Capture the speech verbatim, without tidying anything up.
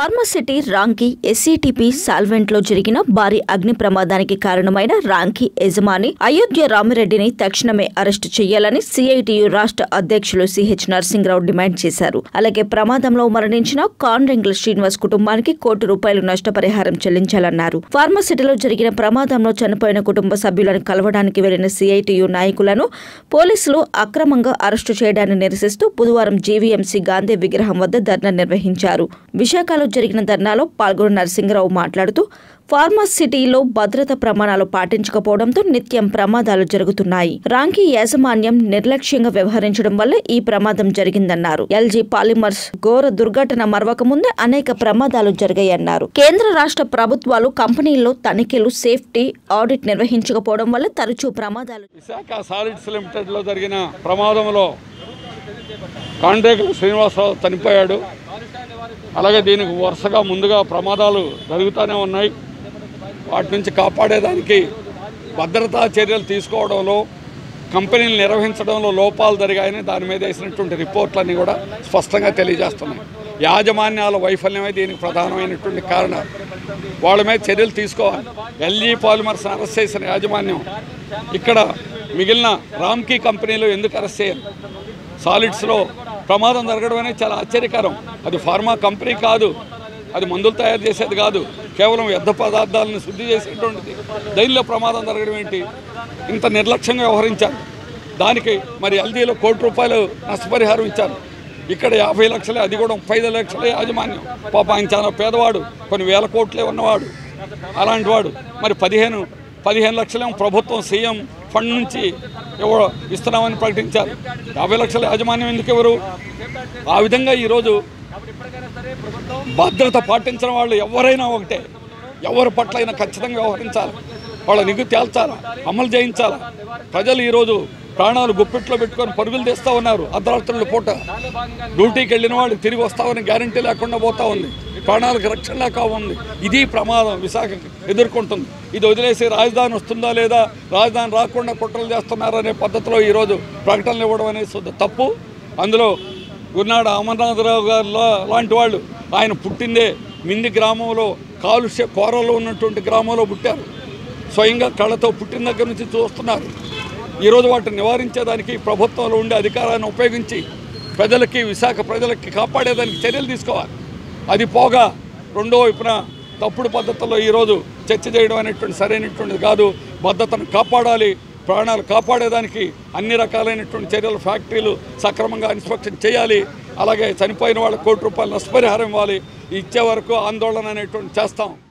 Pharma city Ramky ఎస్సీటీపీ solvent లో జరిగిన భారీ అగ్ని ప్రమాదానికి కారణమైన రాంకీ యజమాని అయోధ్య రామిరెడ్డిని తక్షణమే అరెస్టు చేయాలని సిఐటియు రాష్ట్ర అధ్యక్షులు సిహెచ్ నరసింహరావు డిమాండ్ చేశారు. అలాగే ప్రమాదంలో మరణించిన కాన్రెంగ్ల శ్రీనివాస్ కుటుంబానికి కోటి రూపాయలు నష్టపరిహారం చెల్లించాలన్నారు. ఫార్మాసిటీలో జరిగిన ప్రమాదంలో చనిపోయిన కుటుంబ సభ్యులను కలవడానికి వెళ్లిన సిఐటియు నాయకులను పోలీసులు అక్రమంగా అరెస్టు చేయడాన్ని నిరసిస్తూ బుధవారం జీవీఎంసీ గాంధీ విగ్రహం వద్ద ధర్నా నిర్వహించారు. విశాఖలో జరిగిన ధర్నాలో పాల్గొన్న నరసింహరావు మాట్లాడుతూ ఫార్మాసిటీలో భద్రతా ప్రమాణాలు పాటించకపోవడంతో నిత్యం ప్రమాదాలు జరుగుతున్నాయి. రాంకీ యాజమాన్యం నిర్లక్ష్యంగా వ్యవహరించడం వల్ల ఈ ప్రమాదం జరిగిందన్నారు. ఎల్జీ పాలిమర్స్ ఘోర దుర్ఘటన మరవక ముందే అనేక ప్రమాదాలు జరిగాయన్నారు. కేంద్ర రాష్ట్ర ప్రభుత్వాలు కంపెనీల్లో తనిఖీలు, సేఫ్టీ ఆడిట్ నిర్వహించకపోవడం వల్ల తరచూ ప్రమాదాలు. విశాఖ సాలిడ్స్ లిమిటెడ్ లో జరిగిన ప్రమాదంలో కాంట్రాక్టర్ శ్రీనివాసరావు చనిపోయాడు. అలాగే దీనికి వరుసగా ముందుగా ప్రమాదాలు జరుగుతూనే ఉన్నాయి. వాటి నుంచి కాపాడేదానికి భద్రతా చర్యలు తీసుకోవడంలో, కంపెనీలు నిర్వహించడంలో లోపాలు జరిగాయని దాని మీద వేసినటువంటి రిపోర్ట్లన్నీ కూడా స్పష్టంగా తెలియజేస్తున్నాయి. యాజమాన్యాల వైఫల్యమే దీనికి ప్రధానమైనటువంటి కారణాలు. వాళ్ళ మీద చర్యలు తీసుకోవాలి. ఎల్జీ పాలిమర్స్ అరెస్ట్ చేసిన యాజమాన్యం ఇక్కడ మిగిలిన రామ్కీ కంపెనీలు ఎందుకు అరెస్ట్ చేయాలి? సాలిడ్స్లో ప్రమాదం జరగడం అనేది చాలా ఆశ్చర్యకరం. అది ఫార్మా కంపెనీ కాదు, అది మందులు తయారు చేసేది కాదు, కేవలం వ్యర్థ పదార్థాలను శుద్ధి చేసేటువంటిది. దైల్లో ప్రమాదం జరగడం ఏంటి? ఇంత నిర్లక్ష్యంగా వ్యవహరించారు. దానికి మరి ఎల్జీలో కోటి రూపాయలు నష్టపరిహారం ఇచ్చారు. ఇక్కడ యాభై లక్షలే, అది కూడా ముప్పై ఐదు లక్షలే యాజమాన్యం. పాప ఆయన చాలా పేదవాడు, కొన్ని వేల కోట్లే ఉన్నవాడు. అలాంటి వాడు మరి పదిహేను పదిహేను లక్షలేమో ప్రభుత్వం సీఎం ఫండ్ నుంచి ఎవరో ఇస్తున్నామని ప్రకటించారు. యాభై లక్షల యాజమాన్యం ఎందుకు ఎవరు? ఆ విధంగా ఈరోజు భద్రత పాటించిన వాళ్ళు ఎవరైనా ఒకటే, ఎవరి పట్ల అయినా ఖచ్చితంగా వ్యవహరించాలి. వాళ్ళ నిగ్గు తేల్చాలా, అమలు చేయించాలా. ప్రజలు ఈరోజు ప్రాణాలు గుప్పిట్లో పెట్టుకొని పరుగులు తీస్తూ ఉన్నారు. అర్ధరాత్రుల పూట డ్యూటీకి వెళ్ళిన వాళ్ళు తిరిగి వస్తామని గ్యారంటీ లేకుండా పోతూ ఉంది. ప్రాణాలకు రక్షణ లేక ఉంది. ఇది ప్రమాదం విశాఖ ఎదుర్కొంటుంది. ఇది వదిలేసి రాజధాని వస్తుందా లేదా, రాజధాని రాకుండా కుట్రలు చేస్తున్నారనే పద్ధతిలో ఈరోజు ప్రకటనలు ఇవ్వడం అనేది తప్పు. అందులో గున్నాడ అమర్నాథరావు గారు లాంటి వాళ్ళు, ఆయన పుట్టిందే మింది గ్రామంలో, కాలుష్య కోరలో ఉన్నటువంటి గ్రామంలో పుట్టారు. స్వయంగా కళ్ళతో పుట్టిన దగ్గర నుంచి చూస్తున్నారు. ఈరోజు వాటిని నివారించేదానికి ప్రభుత్వంలో ఉండే అధికారాన్ని ఉపయోగించి ప్రజలకి, విశాఖ ప్రజలకి కాపాడేదానికి చర్యలు తీసుకోవాలి. అది పోగా రెండో వైపున తప్పుడు పద్ధతుల్లో ఈరోజు చర్చ చేయడం అనేటువంటి సరైనటువంటిది కాదు. భద్రతను కాపాడాలి, ప్రాణాలు కాపాడేదానికి అన్ని రకాలైనటువంటి చర్యలు, ఫ్యాక్టరీలు సక్రమంగా ఇన్స్పెక్షన్ చేయాలి. అలాగే చనిపోయిన వాళ్ళకి కోటి రూపాయలు నష్టపరిహారం ఇవ్వాలి. ఇచ్చే వరకు ఆందోళన అనేటువంటి చేస్తాం.